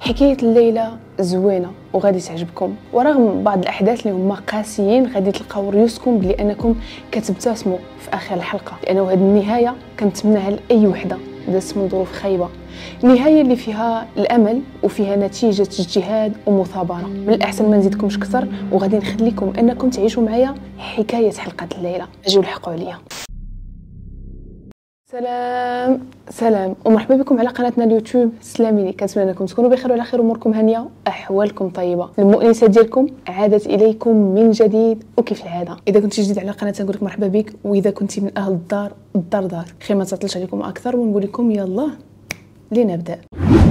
حكايه الليله زوينه وغادي تعجبكم، ورغم بعض الاحداث اللي هما قاسيين غادي تلقاو ريوسكم بلي انكم كتبتسموا في اخر الحلقه، لانه هذه النهايه كنتمناها لاي وحده دازت من ظروف خايبه، نهايه اللي فيها الامل وفيها نتيجه اجتهاد ومثابره. من الاحسن ما نزيدكمش اكثر وغادي نخليكم انكم تعيشوا معايا حكايه حلقه الليله. اجيو لحقوا عليا. سلام ومرحبا بكم على قناتنا اليوتيوب سلاميني. كنتمنى انكم تكونوا بخير وعلى خير، اموركم هانيه، احوالكم طيبه. المؤنسه ديالكم عادت اليكم من جديد وكيف العاده. اذا كنتي جديد على القناه نقول لك مرحبا بك، واذا كنتي من اهل الدار دار خير ما تعطلش عليكم اكثر ونقول لكم يلا لنبدا.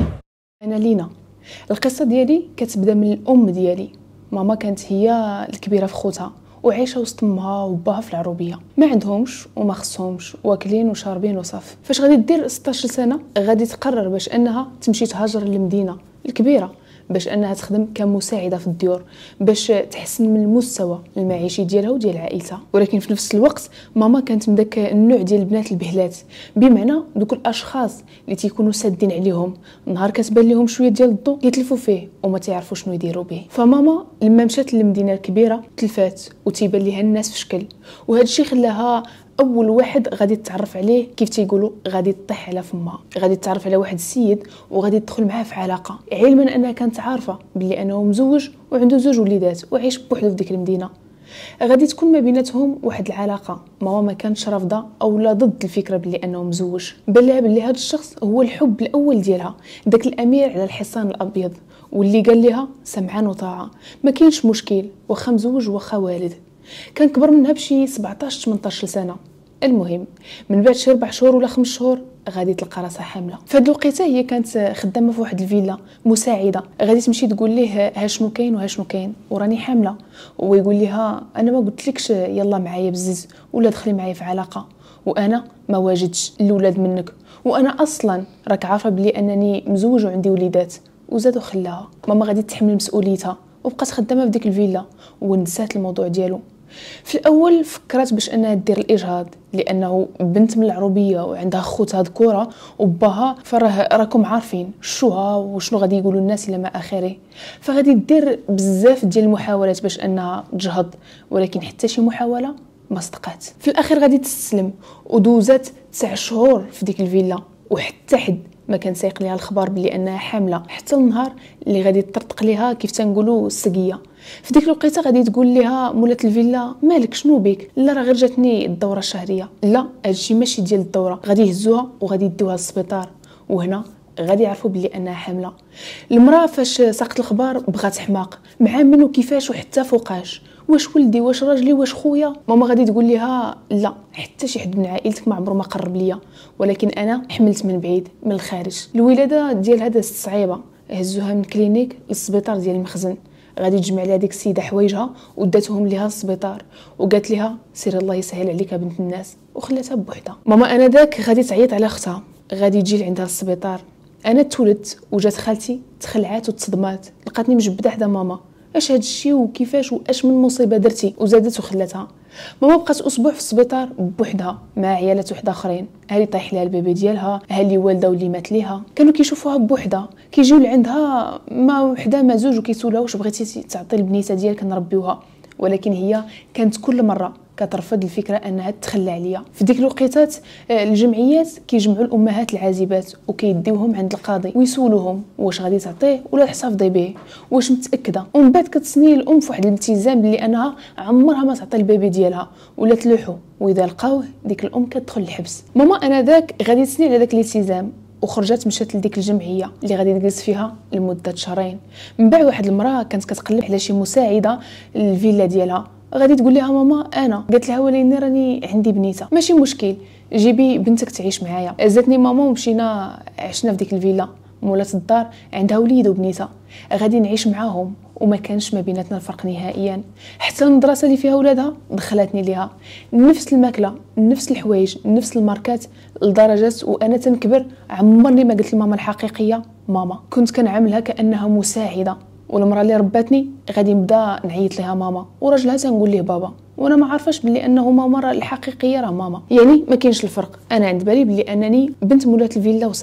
انا لينا. القصه ديالي كتبدا من الام ديالي. ماما كانت هي الكبيره في خوتها وعايشه وسط امها وباها في العروبيه، ما عندهمش وما خصهمش، واكلين وشاربين وصف. فاش غادي دير 16 سنه غادي تقرر باش انها تمشي تهاجر للمدينه الكبيره باش انها تخدم كمساعده في الديور باش تحسن من المستوى المعيشي ديالها وديال عائلتها. ولكن في نفس الوقت ماما كانت من داك النوع ديال البنات البهلات، بمعنى دوك الاشخاص اللي تيكونوا سادين عليهم، نهار كتبان لهم شويه ديال الضوء يتلفوا فيه وما تعرفوا شنو يديروا به. فماما لما مشات للمدينه الكبيره تلفات وتيبان ليها الناس في شكل، وهذا الشيء خلاها اول واحد غادي تتعرف عليه كيف تيقولوا غادي تطيح على فمها، غادي تتعرف على واحد السيد وغادي تدخل معاه في علاقه، علما انها كانت عارفه بلي انه مزوج وعنده 2 وليدات وعايش بوحدو في ديك المدينه. غادي تكون ما بيناتهم واحد العلاقه. ماما ما كانتش رافضه او لا ضد الفكره بلي انه مزوج، بل لها بلي هذا الشخص هو الحب الاول ديالها، داك الامير على الحصان الابيض واللي قال لها سمعان وطاعه، ما كاينش مشكل واخا مزوج واخا والد. كان كبر منها بشي 17 18 سنه. المهم من بعد شي 4 شهور ولا 5 شهور غادي تلقى راسها حامله. فهاد الوقيته هي كانت خدامه في واحد الفيلا مساعده، غادي تمشي تقول ليه ها شنو كاين وها شنو كاين وراني حامله، وهو يقول لها انا ما قلتلكش يلا معايا بزز ولا دخلي معايا في علاقه، وانا ما واجدش الاولاد منك، وانا اصلا راك عارفه بلي انني مزوج وعندي وليدات. وزادو خلاها ماما غادي تحمل مسؤوليتها وبقات خدامه في ديك الفيلا ونسات الموضوع ديالو. في الاول فكرت باش انها دير الاجهاض لانه بنت من العروبيه وعندها خوتها ذكوره وباها، فراه راكم عارفين شوها وشنو غادي يقولوا الناس الى ما اخره، فغادي دير بزاف ديال المحاولات باش انها تجهض، ولكن حتى شي محاوله ما صدقات. في الاخير غادي تستسلم ودوزات 9 شهور في ديك الفيلا، وحتى حد ما كان سايق ليها الخبر بلي انها حامله، حتى النهار اللي غادي تطرطق ليها كيف تنقولوا السقيه. في ديك الوقيته غادي تقول لها مولات الفيلا مالك شنو بك؟ لا راه غير جاتني الدوره الشهريه. لا هادشي ماشي ديال الدوره، غادي يهزوها وغادي يديوها للسبيطار، وهنا غادي يعرفوا بلي انها حامله. المراه فاش ساقت الخبر بغات حماق، مع منو كيفاش وحتى فوقاش، واش ولدي واش راجلي واش خويا. ماما غادي تقول لها لا حتى شي حد من عائلتك ما عمره ما قرب ليا، ولكن انا حملت من بعيد من الخارج. الولاده ديال هذا صعيبه، هزوها من كلينيك للسبيطار ديال المخزن، غادي تجمع لها ديك السيده حوايجها وداتهم ليها للسبيطار وقالت لها سير الله يسهل عليك بنت الناس، وخلاتها بوحدها. ماما انا داك غادي تعيط على اختها، غادي تجي عندها للسبيطار. انا تولدت وجات خالتي تخلعات وتصدمات، لقاتني مجبده حدا ماما، اش هاد الشيء وكيفاش واش من مصيبه درتي، وزادت وخلاتها. ماما بقات اسبوع في السبيطار بوحدها مع عيالات وحده اخرين، هالي طايح لها البيبي ديالها، هالي والده واللي مات ليها، كانوا كيشوفوها بوحدها، كيجيو لعندها ما وحده ما زوج وكيسولها واش بغيتي تعطي البنيته ديالك نربيوها، ولكن هي كانت كل مره كترفض الفكره انها تخلى عليا. في ديك الوقيتات الجمعيات كيجمعوا الامهات العازبات وكيديوهم عند القاضي ويسولوهم واش غادي تعطيه ولا تحتفظي به، واش متاكده. ومن بعد كتصني الام في واحد الالتزام بلي انها عمرها ما تعطي البيبي ديالها ولا تلوحو، واذا لقاوه ديك الام كتدخل الحبس. ماما انا داك غادي تسني على داك الالتزام وخرجت مشات لديك الجمعيه اللي غادي تجلس فيها لمده 2 شهرين. من بعد واحد المراه كانت كتقلب على شي مساعده للفيلا ديالها، غادي تقول لها ماما انا، قالت لها وليني راني عندي بنيته، ماشي مشكل جيبي بنتك تعيش معايا. عزتني ماما ومشينا عشنا في ديك الفيلا. مولات الدار عندها وليد وبنيته، غادي نعيش معاهم وما كانش ما بيناتنا الفرق نهائيا. حتى المدرسه اللي فيها ولادها دخلتني ليها، نفس الماكله نفس الحوايج نفس الماركات، لدرجه وانا تنكبر عمرني ما قلت لماما الحقيقيه ماما، كنت كنعاملها كانها مساعده. والمراه اللي رباتني غادي نبدا نعيط لها ماما، وراجلها تنقول ليه بابا، وانا ما عارفاش بلي انه ماما راه الحقيقيه راه ماما، يعني ما كاينش الفرق. انا عند بالي بلي انني بنت مولات الفيلا وصاف،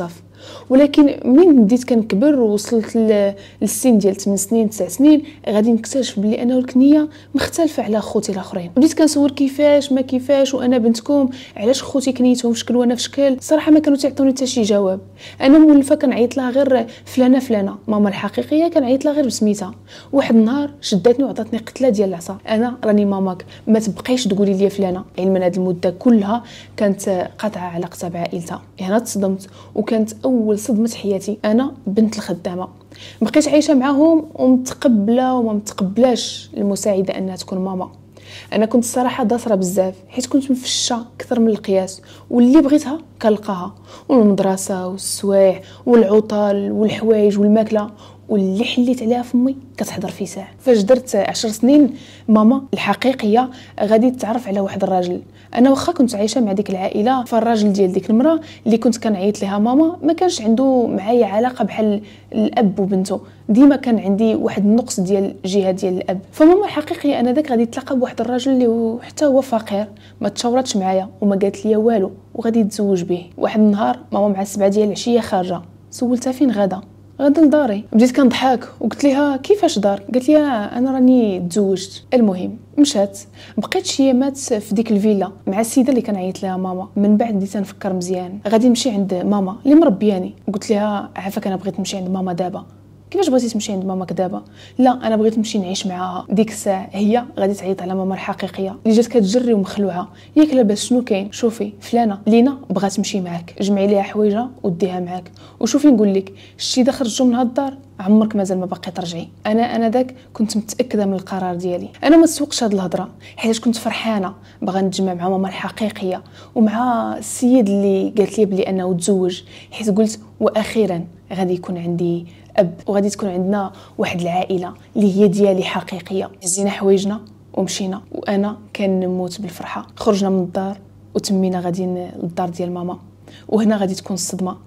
ولكن من بديت كنكبر ووصلت للسن ديال 8 سنين 9 سنين غادي نكتشف بلي انه الكنيه مختلفه على خوتي الاخرين. بديت كنصور كيفاش ما كيفاش وانا بنتكم، علاش خوتي كنيتهم في شكل وانا في شكل. صراحه ما كانوا تعطوني حتى شي جواب. انا مولفه كنعيط لها غير فلانه ماما الحقيقيه كنعيط لها غير بسميتها. واحد النهار شداتني وعطاتني قتله ديال العصا، انا راني ماماك ما تبقيش تقولي لي فلانه. علما هذه المده كلها كانت قاطعه علاقتها بعائلتها. هنا تصدمت وكانت اول صدمه حياتي. انا بنت الخدامه بقيت عايشه معاهم ومتقبله وما متقبلاش المساعده انها تكون ماما. انا كنت الصراحه داسره بزاف حيت كنت مفشه اكثر من القياس، واللي بغيتها كنلقاها، والمدرسه والسوايع والعطل والحوايج والماكله واللي حليت عليها فمي كتحضر في ساعه. فاش درت 10 سنين ماما الحقيقيه غادي تتعرف على واحد الراجل. انا واخا كنت عايشه مع ديك العائله، فالراجل ديال ديك المراه اللي كنت كنعيط لها ماما ما كانش عنده معايا علاقه بحال الاب وبنته، ديما كان عندي واحد النقص ديال الجهه ديال الاب. فماما الحقيقيه انا داك غادي تلاقى بواحد الراجل اللي حتى هو فقير، ما تشاوراتش معايا وما قالت لي والو وغادي يتزوج به. واحد النهار ماما مع 7 ديال العشيه خارجه، سولتها فين غادا لداري. بديت كنضحك وقلت لها كيفاش دار؟ قالت لي انا راني تزوجت. المهم مشات، بقيت شي يامات في ديك الفيلا مع السيده اللي كنعيط لها ماما. من بعد بديت نفكر مزيان غادي نمشي عند ماما اللي مربياني. قلت لها عافاك انا بغيت نمشي عند ماما دابا. كيفاش بغيتي تمشي عند ماماك دابا؟ لا انا بغيت نمشي نعيش معاها. ديك الساعه هي غادي تعيط على ماما الحقيقيه اللي جات كتجري ومخلوعه. ياك لاباس شنو كاين؟ شوفي فلانه لينا بغات تمشي معاك، جمعي ليها حوايجها وديها معاك. وشوفي نقول لك الشي دا خرجتو من هاد الدار عمرك مازال ما باقي ترجعي. انا داك كنت متاكده من القرار ديالي. انا ما تسوقش هاد الهضره حيت كنت فرحانه باغا نتجمع مع ماما الحقيقيه ومع السيد اللي قالت لي بلي انه تزوج، حيت قلت واخيرا غادي يكون عندي اب وغادي تكون عندنا واحد العائله اللي هي ديالي حقيقيه. هزينا حوايجنا ومشينا وانا كنموت بالفرحه. خرجنا من الدار وتمينا غاديين للدار ديال ماما. وهنا غادي تكون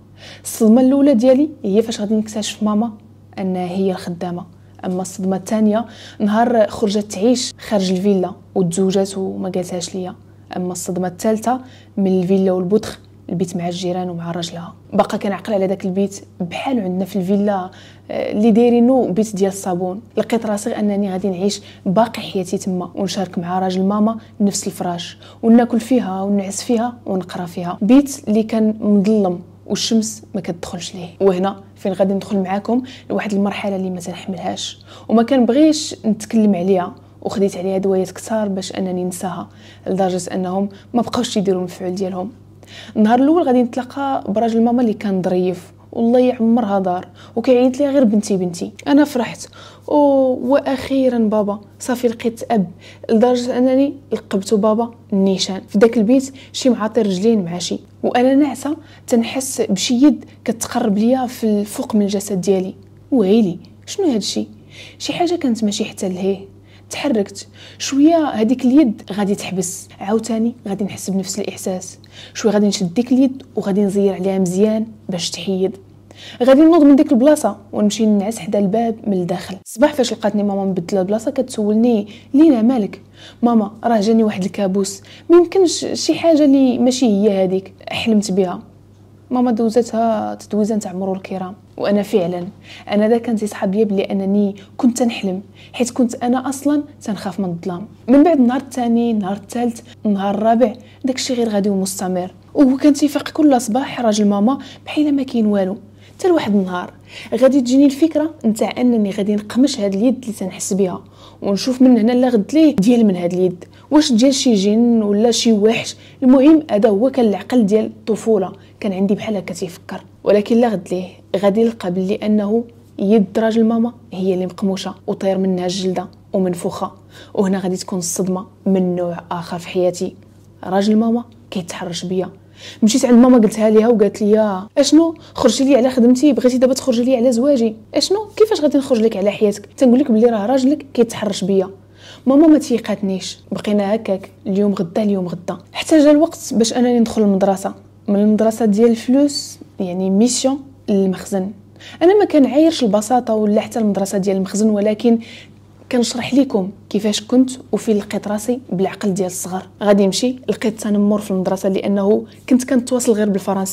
الصدمه الاولى ديالي هي فاش غادي نكتشف ماما انها هي الخدامه. اما الصدمه الثانيه نهار خرجت تعيش خارج الفيلا وتزوجات وما قالتهاش ليا. اما الصدمه الثالثه من الفيلا والبطخ البيت مع الجيران ومع راجلها. باقا كنعقل على داك البيت بحال عندنا في الفيلا اللي دايرينو بيت ديال الصابون. لقيت راسي انني غادي نعيش باقي حياتي تما ونشارك مع راجل ماما نفس الفراش وناكل فيها ونعس فيها ونقرا فيها. بيت اللي كان مظلم والشمس ما كتدخلش ليه. وهنا فين غادي ندخل معاكم لواحد المرحله اللي ما تنحملهاش وما كنبغيش نتكلم عليها، وخديت عليها دوايات كثار باش انني ننساها لدرجه انهم ما بقاوش يديروا المفعول ديالهم. النهار الاول غادي نتلاقى براجل ماما اللي كان ظريف والله يعمرها دار وكيعيط لي غير بنتي. انا فرحت واخيرا بابا صافي لقيت اب، لدرجه انني لقبته بابا النيشان. في داك البيت شي معاطي رجلين مع شي وانا ناعسه تنحس بشي يد كتقرب ليا في الفوق من الجسد ديالي. ويلي شنو هاد الشيء؟ شي حاجه كانت ماشي حتى لهيه. تحركت شويه هذيك اليد غادي تحبس، عاوتاني غادي نحس بنفس الاحساس. شويه غادي نشد ديك اليد وغادي نزير عليها مزيان باش تحيد. غادي نوض من ديك البلاصه ونمشي ننعس حدا الباب من الداخل. الصباح فاش لقاتني ماما مبدله البلاصه كتسولني لينا مالك؟ ماما راه جاني واحد الكابوس، ما يمكنش شي حاجه اللي ماشي هي هذيك حلمت بها. ماما دوزتها تدويزه نتاع مرور الكرام. وانا فعلا انا دا كان تيصحاب ليا بلي انني كنت تنحلم حيت كنت انا اصلا تنخاف من الظلام. من بعد النهار الثاني، النهار الثالث، النهار الرابع داكشي غير غادي ومستمر. وهو كان تيفيق كل صباح راجل ماما بحال ما كاين والو. حتى لواحد النهار غادي تجيني الفكره نتاع انني غادي نقمش هاد اليد اللي تنحس بها ونشوف من هنا لغد ليه ديال من هاد اليد واش ديال شي جن ولا شي وحش. المهم هذا هو كان العقل ديال الطفوله كان عندي بحال هكا تيفكر. ولكن لغد ليه غادي نلقى بلي انه يد راجل ماما هي اللي مقموشه وطير منها الجلده ومنفوخه. وهنا غادي تكون الصدمه من نوع اخر في حياتي. راجل ماما كيتحرش بيا. مشيت عند ماما قلتها ليها وقالت لي اشنو خرجتي لي على خدمتي بغيتي دابا تخرجي لي على زواجي؟ اشنو كيفاش غادي نخرج لك على حياتك؟ تنقول لك بلي راه راجلك كيتحرش بيا. ماما ما تيقاتنيش، بقينا هكاك اليوم غدا حتى جا الوقت باش انني ندخل المدرسه. من المدرسه ديال الفلوس يعني ميسيون للمخزن. انا ما كنعايرش البساطه ولا حتى المدرسه ديال المخزن، ولكن كنشرح لكم كيفاش كنت وفين لقيت راسي بالعقل ديال الصغر. غادي نمشي لقيت تنمر في المدرسه لانه كنت كنتواصل غير بالفرنسيه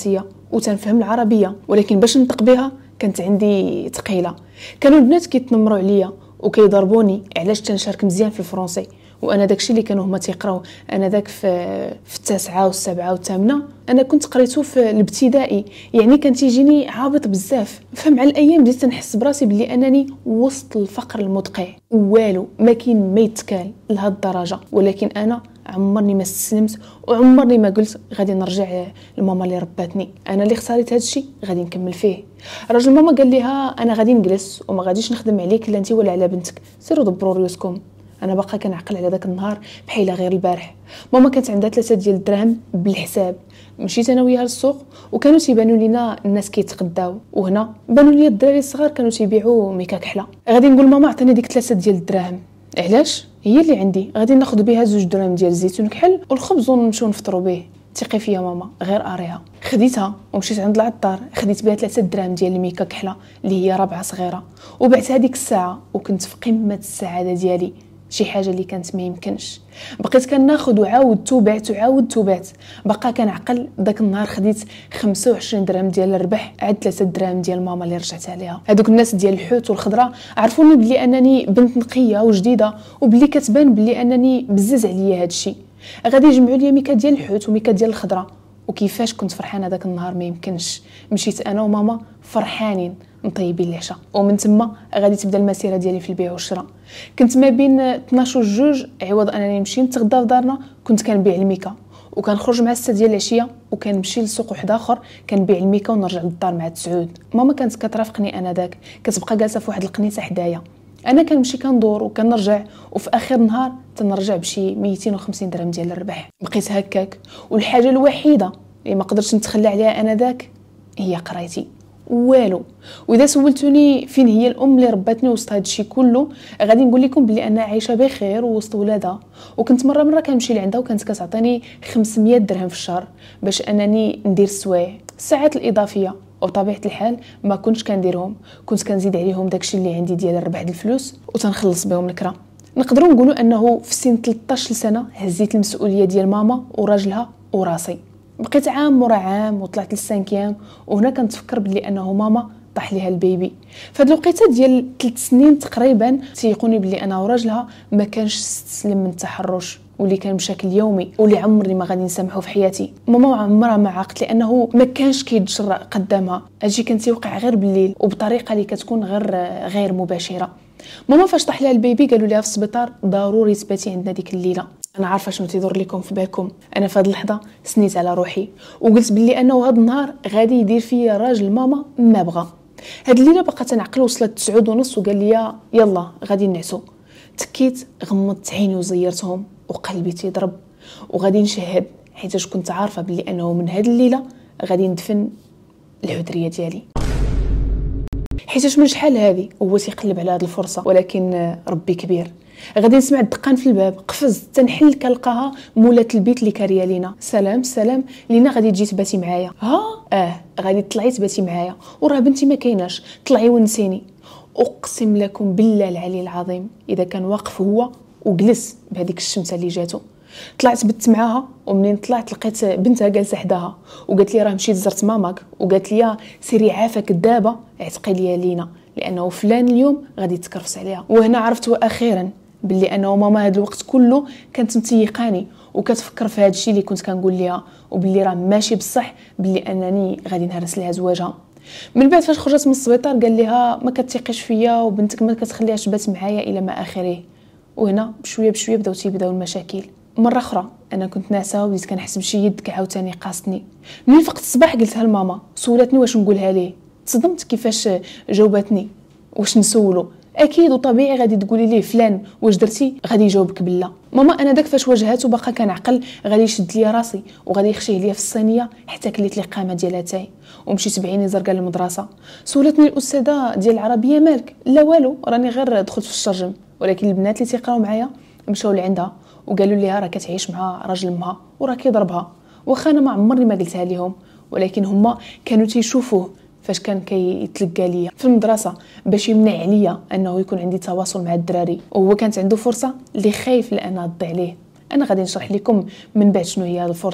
وتنفهم العربيه، ولكن باش نطق بها كانت عندي ثقيله. كانوا البنات كيتنمروا عليا وكيضربوني علاش تنشارك مزيان في الفرنسي، وانا داكشي اللي كانوا هما تيقراو انا داك في التاسعه والسابعه والثامنه انا كنت قريته في الابتدائي، يعني كان تيجيني عابط بزاف. فمع الايام بديت نحس براسي بلي انني وسط الفقر المدقع، والو ما كاين ما يتكال لهاد الدرجه. ولكن انا عمرني ما استسلمت وعمرني ما قلت غادي نرجع لماما اللي رباتني. انا اللي اختاريت هذا الشيء غادي نكمل فيه. راجل ماما قال ليها انا غادي نجلس وما غاديش نخدم عليك لا انت ولا على بنتك، سيروا دبروا ريوسكم. انا باقا كنعقل على داك النهار بحال غير البارح. ماما كانت عندها 3 ديال الدراهم بالحساب، مشيت انا وياها للسوق وكانوا تيبانوا لينا الناس كيتقداو، وهنا بانوا لي الدراري الصغار كانوا تيبيعوا ميكا كحله. غادي نقول ماما عطيني ديك 3 ديال الدراهم. علاش؟ هي اللي عندي، غادي ناخذ بها 2 دراهم ديال الزيتون كحل والخبز ونمشيو نفطروا به. ثقي فيا ماما، غير اريها. خديتها ومشيت عند العطار، خديت بها 3 دراهم ديال الميكا كحله اللي هي ربعه صغيره، وبعت هذيك الساعه وكنت في قمه السعاده ديالي. شي حاجه اللي كانت ما يمكنش. بقيت كناخذ وعاودت وبعت وعاودت وبعت. بقى كنعقل داك النهار خديت 25 درهم ديال الربح، عاد 3 دراهم ديال ماما اللي رجعت عليها. هذوك الناس ديال الحوت والخضره عرفوني بلي انني بنت نقيه وجديده، وبلي كتبان بلي انني بزز عليا هذا الشيء. غادي يجمعوا لي ميكا ديال الحوت وميكا ديال الخضره، وكيفاش كنت فرحانه داك النهار ما يمكنش. مشيت انا وماما فرحانين مطيبين العشاء، ومن تما غادي تبدا المسيره ديالي في البيع والشراء. كنت ما بين 12 و2 عوض انني نمشي نتغدى في دارنا كنت كنبيع الميكا، وكنخرج مع 6 ديال العشيه وكنمشي لسوق واحد اخر كنبيع الميكا ونرجع للدار مع 9. ماما كانت كترافقني انا داك، كتبقى جالسه في واحد القنيصه حدايا، انا كنمشي كندور وكنرجع، وفي اخر النهار تنرجع بشي 250 درهم ديال الربح. بقيت هكاك، والحاجه الوحيده اللي ما قدرتش نتخلى عليها انا داك هي قرايتي. والو. واذا سولتوني فين هي الام اللي رباتني وسط هذا الشيء كله، غادي نقول لكم بلي انا عايشه بخير وسط ولادها. وكنت مره كنمشي لعندها وكانت كتعطيني 500 درهم في الشهر باش انني ندير السوايع، الساعات الاضافيه. وطبيعه الحال ما كنتش كنديرهم، كنت كنزيد عليهم داكشي اللي عندي ديال الربح د الفلوس وتنخلص بهم الكرا. نقدروا نقولوا انه في سن 13 سنه هزيت المسؤوليه ديال ماما وراجلها وراسي. بقيت عام ورا عام وطلعت للسانكيام، وهنا كنتفكر بلي انه ماما طاح ليها البيبي. فهاد الوقيته ديال 3 سنين تقريبا تيقوني بلي انا وراجلها ما كانش استسلم من التحرش، واللي كان بشكل يومي واللي عمرني ما غادي نسامحه في حياتي. ماما عمرها ما عاقت لانه ما كانش كيتجرأ قدامها، هادشي كان تيوقع غير بالليل وبطريقه اللي كتكون غير مباشره. ماما فاش طاح لها البيبي قالوا لها في السبيطار ضروري تباتي عندنا ديك الليله. انا عارفه شنو تيدور لكم في بالكم، انا في هذه اللحظه سنيت على روحي وقلت بلي انه هذا النهار غادي يدير فيا راجل ماما ما بغى. هاد الليله بقى تنعقل، وصلت 9:30 وقال لي يلا غادي نعسو. تكيت، غمضت عيني وزيرتهم وقلبي تيضرب، وغادي نشهد حيت كنت عارفه بلي انه من هاد الليله غادي ندفن العذريه ديالي. حيت من شحال هذه هو تيقلب على هذه الفرصه، ولكن ربي كبير. غادي نسمع الدقان في الباب، قفز تنحل كنلقاها مولات البيت اللي كاريه لينا. سلام لينا غادي تجي تباتي معايا؟ غادي تطلعي تباتي معايا، وراه بنتي ما كايناش، طلعي ونسيني. اقسم لكم بالله العلي العظيم اذا كان واقف هو وجلس بهذيك الشمسه اللي جاتو. طلعت بت معاها، ومنين طلعت لقيت بنتها جالسه حداها وقالت لي راه مشيت زرت ماماك، وقالت لي سيري عافاك دابا اعتقي ليا لينا لانه فلان اليوم غادي تكرفس عليها. وهنا عرفت واخيرا باللي انه ماما هذا الوقت كله كانت متيقاني وكتفكر في هذا الشيء اللي كنت كنقول ليها، وباللي راه ماشي بصح باللي انني غادي نهرس ليها زواجها. من بعد فاش خرجت من السبيطار قال لها ما كتثقيش فيا وبنتك ما كتخليهاش تبات معايا الى ما اخره. وهنا بشويه بداو المشاكل. مره اخرى انا كنت ناعسه وبديت كنحس بشي يد عاوتاني قاصتني. ملي فقت الصباح قلتها لماما، سولتني واش نقولها ليه. تصدمت كيفاش جاوبتني. واش نسولو؟ اكيد وطبيعي غادي تقولي ليه فلان واش درتي، غادي يجاوبك بالله. ماما انا داك فاش واجهات وباقا كنعقل غادي يشد ليا راسي وغادي يخشيه ليا في الصينيه حتى كليت لي قامه ديالها تاي ومشيت بعيني زرقاء للمدرسه. سولتني الاستاذه ديال العربيه مالك؟ لا والو، راني غير دخلت في الشرجم. ولكن البنات اللي تيقراو معايا مشاو لعندها وقالوا لي راه كتعيش مع راجل امها وراه كيضربها. واخا انا ما عمرني ما قلتها لهم، ولكن هما كانوا تيشوفوه فاش كان كيتلقى ليا في المدرسه باش يمنع عليا انه يكون عندي تواصل مع الدراري، وهو كانت عنده فرصه اللي خايف لانها تضيع عليه. انا غادي نشرح لكم من بعد شنو هي هذه الفرصه.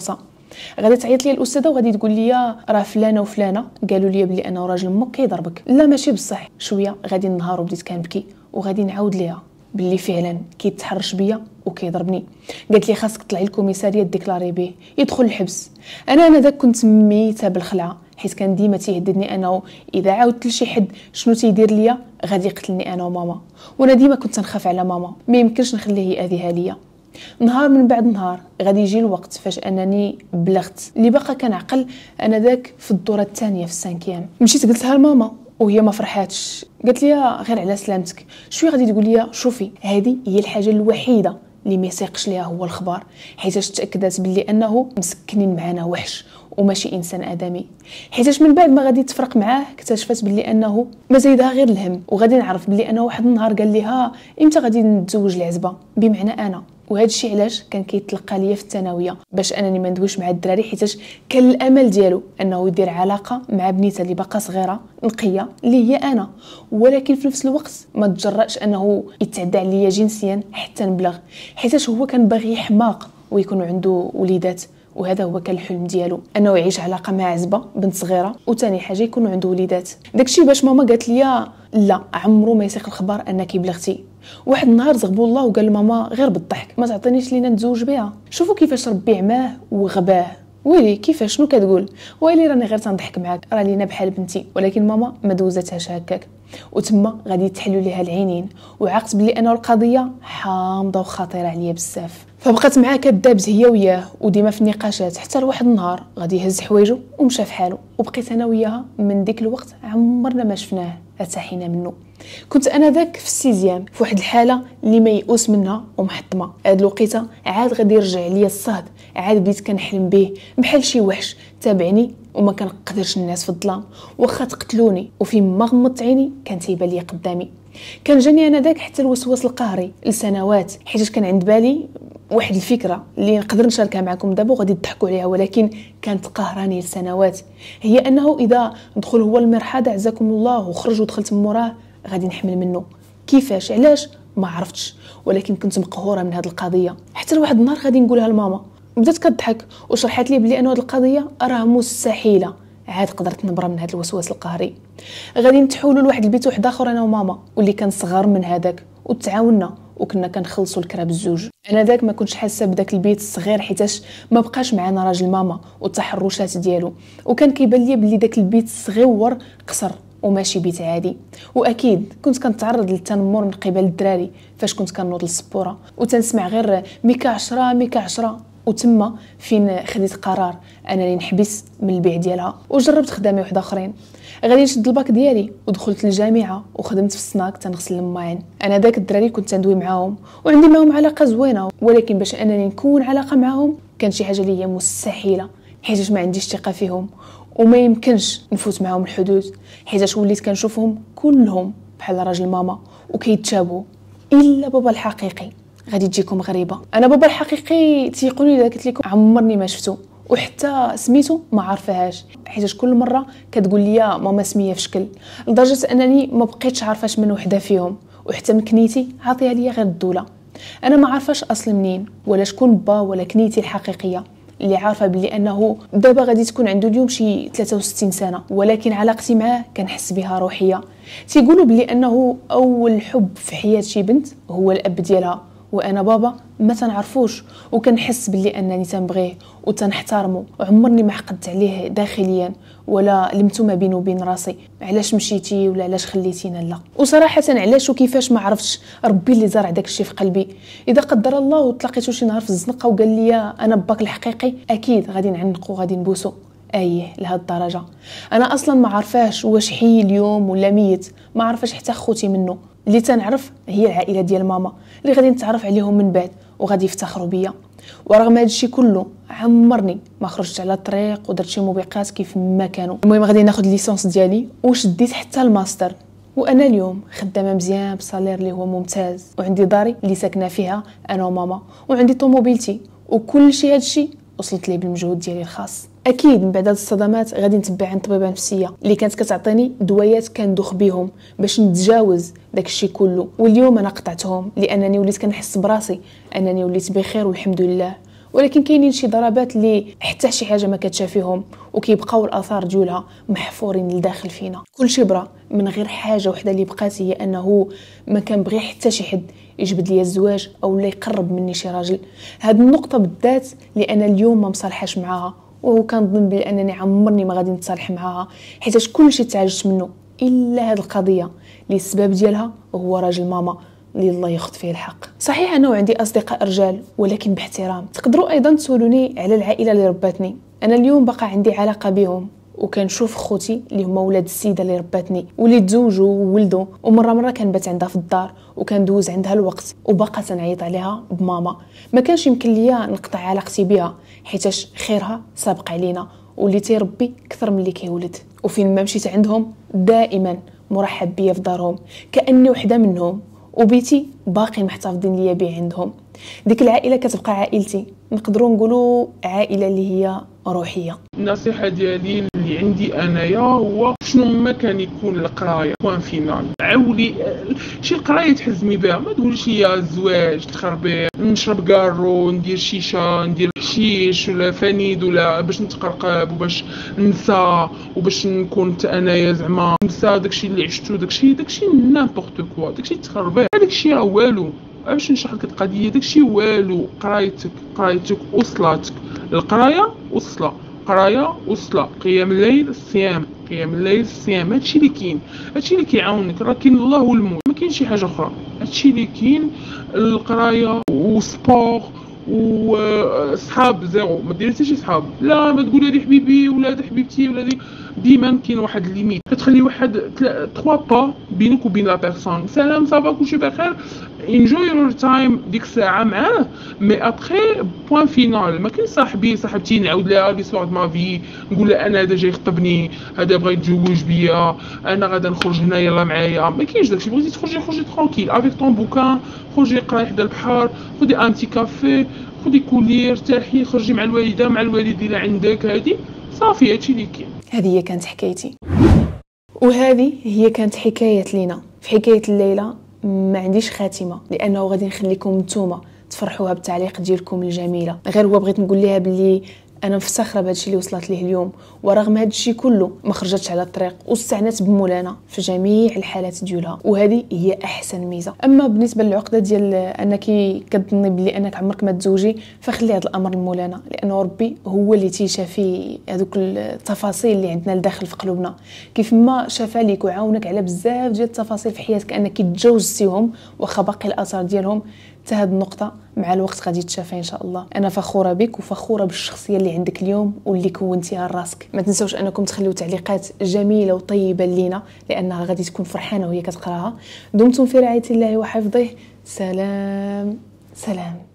غادي تعيط لي الاستاذه وغادي تقول لي راه فلانه وفلانه قالوا لي بلي انه راجل امك كيضربك. لا ماشي بصح. شويه غادي النهار وبديت كنبكي وغادي نعاود ليها باللي فعلا كيتحرش بيا وكيضربني. قالت لي خاصك تطلعي للكوميساريه ديكلاري به يدخل الحبس. انا داك كنت ميته بالخلعه، حيت كان ديما تيهددني انه اذا عاودت لشي حد شنو تيدير ليا غادي يقتلني انا وماما، وانا ديما كنت نخاف على ماما، ما يمكنش نخليه ياذيها ليا. نهار من بعد نهار غادي يجي الوقت فاش انني بلغت، اللي باقا كنعقل انا داك في الدوره الثانيه في السانكيام. مشيت قلتها لماما وهي ما فرحاتش، قالت لي غير على سلامتك. شويه غادي تقول لي شوفي هذه هي الحاجه الوحيده اللي ما يسيقش ليها هو الخبر، حيتاش تاكدت باللي انه مسكنين معنا وحش وماشي انسان ادمي. حيتاش من بعد ما غادي تفرق معاه اكتشفت باللي انه ما زايدها غير الهم، وغادي نعرف باللي انه واحد النهار قال لي ها امتى غادي نتزوج العزبه، بمعنى انا. وهذا الشيء علاش كان كيتلقى ليا في الثانويه، باش انني ما ندويش مع الدراري، حيتاش كان الامل ديالو انه يدير علاقه مع بنيته اللي باقا صغيره نقيه اللي هي انا، ولكن في نفس الوقت ما تجرأش انه يتعدى عليا جنسيا حتى نبلغ، حيتاش هو كان باغي حماق ويكون عنده وليدات، وهذا هو كان الحلم ديالو انه يعيش علاقه مع عزبه بنت صغيره، وثاني حاجه يكون عنده وليدات. داكشي باش ماما قالت لي لا عمرو ما يسيق الخبر انك بلغتي. واحد النهار زغبو الله وقال لماما غير بالضحك ما تعطينيش لينا نتزوج بها. شوفوا كيفاش ربي عماه وغباه. ويلي كيفاش شنو كتقول؟ ويلي راني غير تنضحك معاك، راه لينا بحال بنتي. ولكن ماما ما دوزتهاش هكاك، وتما غادي يتحلوا ليها العينين، وعقت بلي انه القضيه حامضه وخطيره عليا بزاف. فبقات معاه كدابز هي وياه وديما في النقاشات، حتى لواحد النهار غادي يهز حوايجو ومشى في حاله، وبقيت انا وياها من ديك الوقت عمرنا ما شفناه حتى حينا منه. كنت انا ذاك في السيزيام في واحد الحاله اللي ما يئوس منها ومحطمه. هاد الوقيته عاد غادي يرجع ليا الصهد، عاد بديت كنحلم به بحال شي وحش تابعني، وما كنقدرش الناس في الظلام واخا تقتلوني، وفي ما غمضت عيني كان تيبان لي قدامي. كان جاني انا ذاك حتى الوسواس القهري لسنوات، حيت كان عند بالي واحد الفكره اللي نقدر نشاركها معكم دابا وغادي تضحكوا عليها، ولكن كانت قهراني لسنوات، هي انه اذا دخل هو المرحاض عزكم الله وخرج ودخلت من موراه غادي نحمل منه. كيفاش علاش ما عرفتش، ولكن كنت مقهوره من هذه القضيه. حتى لواحد النهار غادي نقولها لماما، بدات كتضحك وشرحت لي بلي انه هذه القضيه راه مستحيله. عاد قدرت نبرى من هذا الوسواس القهري. غادي نتحولوا لواحد البيت واحد اخر انا وماما، واللي كان صغار من هذاك، وتعاوننا وكنا كنخلصوا الكرا بالزوج. انا ذاك ما كنتش حاسه بداك البيت الصغير، حيتاش ما بقاش معنا راجل ماما والتحرشات ديالو، وكان كيبان لي بلي داك البيت الصغير قصر وماشي بيت عادي. واكيد كنت كنتعرض للتنمر من قبل الدراري فاش كنت كنوض للسبوره وتنسمع غير ميكا 10 ميكا 10. وتما فين خديت قرار انني نحبس من البيع ديالها، وجربت خدامه واحده اخرين. غادي نشد الباك ديالي ودخلت للجامعه وخدمت في السناك تنغسل الماعن. انا داك الدراري كنت تندوي معاهم وعندي معاهم علاقه زوينه، ولكن باش انني نكون علاقه معاهم كان شي حاجه اللي هي مستحيله، حيت ما عنديش ثقه فيهم وما يمكنش نفوت معاهم الحدود، حيت وليت كنشوفهم كلهم بحال راجل ماما وكيتشابهوا. الا بابا الحقيقي غادي تجيكم غريبه. انا بابا الحقيقي تيقولوا لي قلت لكم عمرني ما شفتو، وحتى سميتو ما عارفاهاش، حيت كل مره كتقول لي ماما سميه في شكل، لدرجه انني ما بقيتش عارفاش من وحده فيهم. وحتى من كنيتي عاطيها ليا غير الدوله. انا ما عارفاش اصل منين ولا شكون با ولا كنيتي الحقيقيه. اللي عارفه بلي انه دابا غادي تكون عنده اليوم شي 63 سنه، ولكن علاقتي معاه كنحس بها روحيه. تيقولوا بلي انه اول حب في حياه شي بنت هو الاب ديالها، وانا بابا ما تنعرفوش، وكنحس باللي انني تنبغيه وتنحترمه، وعمرني ما حقدت عليه داخليا ولا لمتو ما بينه وبين راسي علاش مشيتي ولا علاش خليتينا. لا، وصراحه علاش وكيفاش ما عرفتش، ربي اللي زرع داك الشيء في قلبي. اذا قدر الله وتلاقيتو شي نهار في الزنقه وقال لي انا باك الحقيقي، اكيد غادي نعنقو غادي نبوسو. ايه لهاد الدرجه. انا اصلا ما عارفاش واش حي اليوم ولا ميت، ما عارفاش حتى خوتي منه. اللي تنعرف هي العائله ديال ماما اللي غادي نتعرف عليهم من بعد وغادي يفتخروا بيا. ورغم هذا الشيء كله عمرني ما خرجت على الطريق ودرت شي موبقات كيف ما كانوا. المهم غادي ناخذ ليسونس ديالي وشديت حتى الماستر، وانا اليوم خدامه مزيان بصالير اللي هو ممتاز، وعندي داري اللي ساكنه فيها انا وماما، وعندي طوموبيلتي، وكل شيء هذا الشيء وصلت ليه بالمجهود ديالي الخاص. اكيد من بعد هاد الصدمات غادي نتبع عند طبيبه نفسيه اللي كانت كتعطيني دوايات كندوخ بهم باش نتجاوز داك الشيء كله، واليوم انا قطعتهم لانني وليت كنحس براسي انني وليت بخير والحمد لله. ولكن كاينين شي ضربات اللي حتى شي حاجه ما كتشافيهم وكيبقاو الاثار ديالها محفورين لداخل فينا. كل شبره من غير حاجه وحده اللي بقات هي انه ما كنبغي حتى شي حد يجبد لي الزواج او لا يقرب مني شي راجل. هاد النقطه بالذات اللي انا اليوم ما مصالحاش معاها، وكنظن بلي انني عمرني ما غادي نتصالح معاها، حيت كلشي تعالجت منه الا هاد القضيه اللي السبب ديالها هو راجل ماما اللي الله ياخذ فيه الحق. صحيح انا وعندي اصدقاء رجال ولكن باحترام. تقدروا ايضا تسولوني على العائله اللي رباتني. انا اليوم باقا عندي علاقه بهم، وكنشوف خوتي اللي هما ولاد السيده اللي رباتني واللي تزوجوا وولدوا، ومره كنبات عندها في الدار وكندوز عندها الوقت وباقا تنعيط عليها بماما. ما كانش يمكن ليا نقطع علاقتي بها حيتاش خيرها سابق علينا، واللي تيربي اكثر من اللي كيولد. وفين ما مشيت عندهم دائما مرحب بيا في دارهم كاني وحده منهم، وبيتي باقي محتفظين ليا بيه عندهم. ديك العائله كتبقى عائلتي، نقدروا نقولوا عائله اللي هي روحيه. النصيحه ديالي اللي عندي انايا هو شنو ما كان يكون القرايه بوان فينال. عاولي شي قرايه تحزمي بها، ما تقوليش ليا الزواج تخربي نشرب كارو ندير شيشه ندير حشيش ولا فنيد ولا باش نتقرقب وباش ننسى وباش نكون انايا زعما ننسى داكشي اللي عشتو. داكشي نيمبورط كوا، داكشي تخربي. داكشي راه والو. باش نشرح لك القضيه، داكشي والو. قرايتك وصلاتك، القرايه وصله، قرايه وصله. قيام الليل الصيام، قيام الليل الصيام، هادشي اللي كاين، هادشي اللي كيعاونك. راه كاين الله والموت، ما كاين شي حاجه اخرى. هادشي اللي كاين. القرايه وسبور وصحاب زيرو. ما ديري حتى شي صحاب، لا ما تقول هادي حبيبي ولا هادي حبيبتي ولا هادي. ديما كاين واحد الليميت، كتخلي واحد 3 با بينك وبين لا بيرسون. سلام صافا كلشي بخير، انجوي يور تايم ديك الساعه معاه. مي ابخي بوان فينال. ما كاين صاحبتي نعاود لها ليسوار دو ما في، نقول لها انا هذا جاي يخطبني، هذا بغى يتزوج بيا، انا غادا نخرج هنا يلا معايا. ما كاينش داكشي. بغيتي خرجي ترونكيل افيك طون بوكان، خرجي قراي حدا البحر، خدي انتي كافي، خدي كولي، ارتاحي، خرجي مع الوالده مع الوالد اللي عندك. هادي صافي، هادشي اللي كاين. هذه هي كانت حكايتي، وهذه هي كانت حكايه لينا. في حكايه الليله ما عنديش خاتمه، لانه غادي نخليكم نتوما تفرحوها بالتعليق ديالكم الجميله. غير هو بغيت نقول لها بلي انا مفسخره بهادشي اللي وصلت ليه اليوم، ورغم هادشي كله ما خرجتش على الطريق واستعنت بمولانا في جميع الحالات ديالها، وهذه هي احسن ميزه. اما بالنسبه للعقده ديال انك كتظني بلي انك عمرك ما تزوجي، فخلي هذا الامر لمولانا، لانه ربي هو اللي تيشافي هذوك التفاصيل اللي عندنا لداخل في قلوبنا. كيف ما شافى ليك وعاونك على بزاف ديال التفاصيل في حياتك انك تجوزتيهم واخا باقي الاثار ديالهم، حتى هاد النقطه مع الوقت غادي تشافي ان شاء الله. انا فخوره بك وفخوره بالشخصيه اللي عندك اليوم واللي كونتيها لراسك. ما تنسوش انكم تخليو تعليقات جميله وطيبه لينا، لانها غادي تكون فرحانه وهي كتقراها. دمتم في رعايه الله وحفظه. سلام.